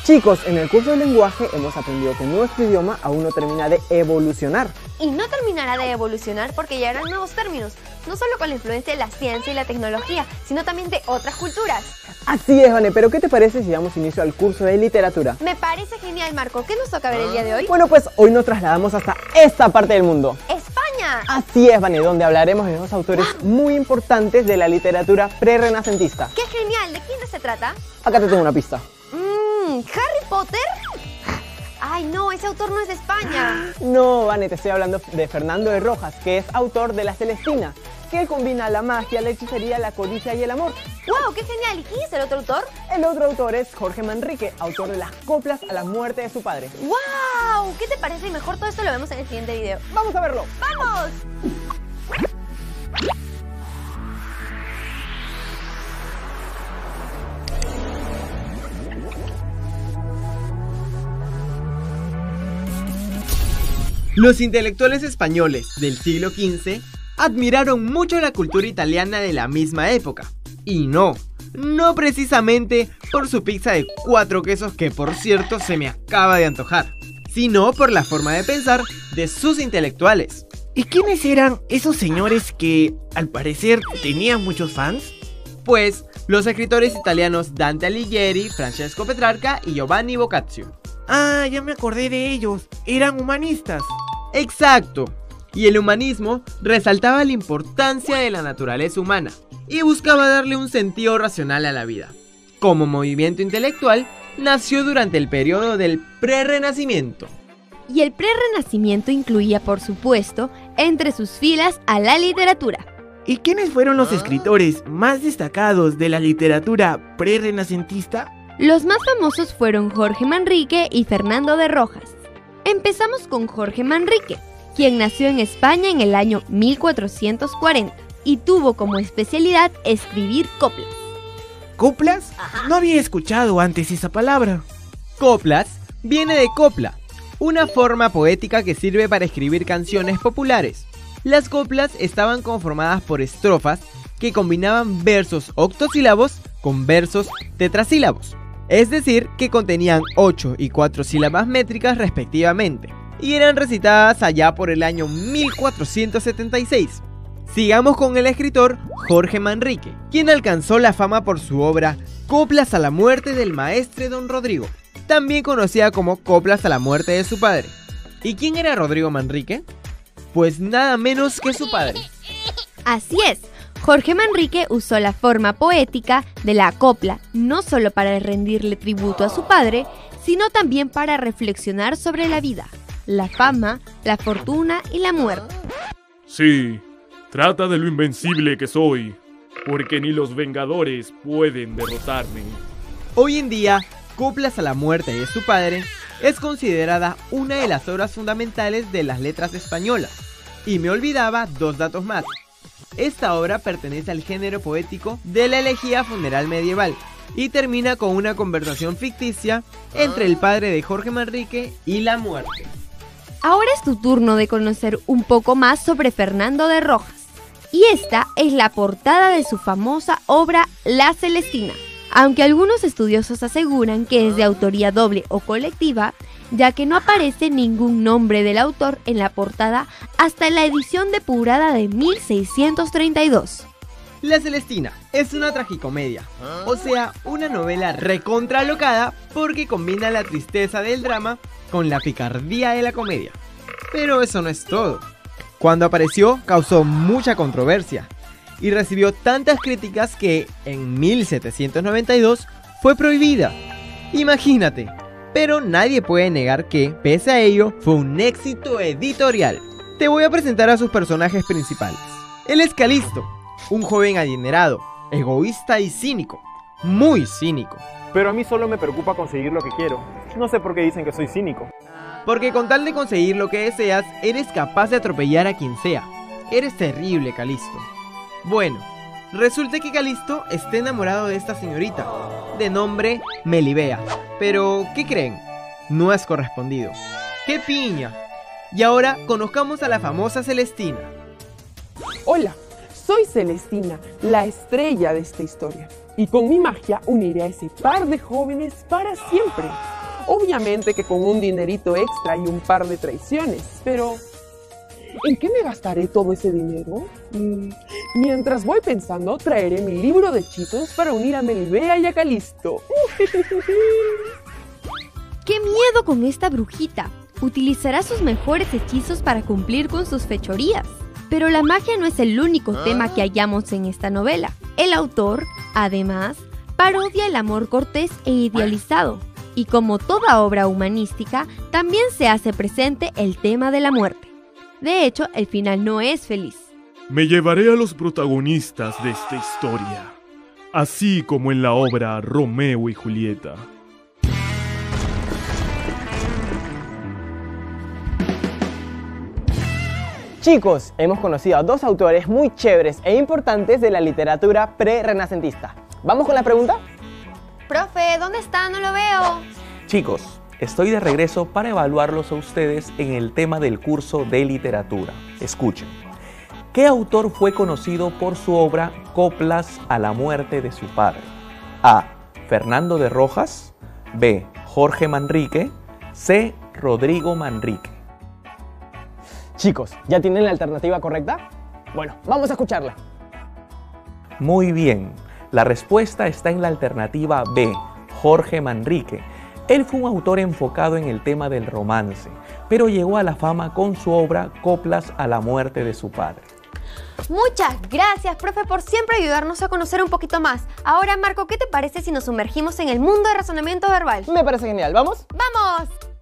Chicos, en el curso de lenguaje hemos aprendido que nuestro idioma aún no termina de evolucionar. Y no terminará de evolucionar porque llegarán nuevos términos, no solo con la influencia de la ciencia y la tecnología, sino también de otras culturas. Así es, Vane, pero ¿qué te parece si damos inicio al curso de literatura? Me parece genial, Marco. ¿Qué nos toca ver el día de hoy? Bueno, pues hoy nos trasladamos hasta esta parte del mundo. ¡España! Así es, Vane, donde hablaremos de dos autores muy importantes de la literatura pre-renacentista. ¡Qué genial! ¿De quién se trata? Acá te tengo una pista. ¿Harry Potter? Ay, no, ese autor no es de España. No, Vane, te estoy hablando de Fernando de Rojas, que es autor de La Celestina, que combina la magia, la hechicería, la codicia y el amor. ¡Wow! ¡Qué genial! ¿Y quién es el otro autor? El otro autor es Jorge Manrique, autor de las coplas a la muerte de su padre. ¡Wow! ¿Qué te parece? Y mejor todo esto lo vemos en el siguiente video. ¡Vamos a verlo! ¡Vamos! Los intelectuales españoles del siglo XV admiraron mucho la cultura italiana de la misma época. Y no precisamente por su pizza de 4 quesos, que por cierto se me acaba de antojar, sino por la forma de pensar de sus intelectuales. ¿Y quiénes eran esos señores que, al parecer, tenían muchos fans? Pues los escritores italianos Dante Alighieri, Francesco Petrarca y Giovanni Boccaccio. Ah, ya me acordé de ellos, eran humanistas. Exacto, y el humanismo resaltaba la importancia de la naturaleza humana y buscaba darle un sentido racional a la vida. Como movimiento intelectual, nació durante el periodo del Prerrenacimiento. Y el Prerrenacimiento incluía, por supuesto, entre sus filas a la literatura. ¿Y quiénes fueron los escritores más destacados de la literatura prerrenacentista? Los más famosos fueron Jorge Manrique y Fernando de Rojas. Empezamos con Jorge Manrique, quien nació en España en el año 1440 y tuvo como especialidad escribir coplas. ¿Coplas? No había escuchado antes esa palabra. Coplas viene de copla, una forma poética que sirve para escribir canciones populares. Las coplas estaban conformadas por estrofas que combinaban versos octosílabos con versos tetrasílabos. Es decir, que contenían 8 y 4 sílabas métricas respectivamente, y eran recitadas allá por el año 1476. Sigamos con el escritor Jorge Manrique, quien alcanzó la fama por su obra Coplas a la muerte del maestre Don Rodrigo, también conocida como Coplas a la muerte de su padre. ¿Y quién era Rodrigo Manrique? Pues nada menos que su padre. Así es. Jorge Manrique usó la forma poética de la copla no solo para rendirle tributo a su padre, sino también para reflexionar sobre la vida, la fama, la fortuna y la muerte. Sí, trata de lo invencible que soy, porque ni los Vengadores pueden derrotarme. Hoy en día, Coplas a la muerte de su padre es considerada una de las obras fundamentales de las letras españolas. Y me olvidaba 2 datos más. Esta obra pertenece al género poético de la elegía funeral medieval y termina con una conversación ficticia entre el padre de Jorge Manrique y la muerte. Ahora es tu turno de conocer un poco más sobre Fernando de Rojas. Y esta es la portada de su famosa obra La Celestina. Aunque algunos estudiosos aseguran que es de autoría doble o colectiva, ya que no aparece ningún nombre del autor en la portada hasta la edición depurada de 1632. La Celestina es una tragicomedia, o sea, una novela recontralocada porque combina la tristeza del drama con la picardía de la comedia. Pero eso no es todo. Cuando apareció causó mucha controversia y recibió tantas críticas que en 1792 fue prohibida. Imagínate. Pero nadie puede negar que, pese a ello, fue un éxito editorial. Te voy a presentar a sus personajes principales. Él es Calisto, un joven adinerado, egoísta y cínico. Muy cínico. Pero a mí solo me preocupa conseguir lo que quiero. No sé por qué dicen que soy cínico. Porque con tal de conseguir lo que deseas, eres capaz de atropellar a quien sea. Eres terrible, Calisto. Bueno, resulta que Calisto está enamorado de esta señorita, de nombre Melibea. Pero, ¿qué creen? No es correspondido. ¡Qué piña! Y ahora conozcamos a la famosa Celestina. Hola, soy Celestina, la estrella de esta historia. Y con mi magia uniré a ese par de jóvenes para siempre. Obviamente que con un dinerito extra y un par de traiciones, pero ¿en qué me gastaré todo ese dinero? Mientras voy pensando, traeré mi libro de hechizos para unir a Melibea y a Calisto. ¡Qué miedo con esta brujita! Utilizará sus mejores hechizos para cumplir con sus fechorías. Pero la magia no es el único tema que hallamos en esta novela. El autor, además, parodia el amor cortés e idealizado. Y como toda obra humanística, también se hace presente el tema de la muerte. De hecho, el final no es feliz. Me llevaré a los protagonistas de esta historia, así como en la obra Romeo y Julieta. Chicos, hemos conocido a dos autores muy chéveres e importantes de la literatura pre-renacentista. ¿Vamos con la pregunta? Profe, ¿dónde está? No lo veo. Chicos, estoy de regreso para evaluarlos a ustedes en el tema del curso de literatura. Escuchen. ¿Qué autor fue conocido por su obra Coplas a la muerte de su padre? A. Fernando de Rojas. B. Jorge Manrique. C. Rodrigo Manrique. Chicos, ¿ya tienen la alternativa correcta? Bueno, vamos a escucharla. Muy bien. La respuesta está en la alternativa B, Jorge Manrique. Él fue un autor enfocado en el tema del romance, pero llegó a la fama con su obra Coplas a la muerte de su padre. Muchas gracias, profe, por siempre ayudarnos a conocer un poquito más. Ahora, Marco, ¿qué te parece si nos sumergimos en el mundo de razonamiento verbal? Me parece genial, ¿vamos? ¡Vamos!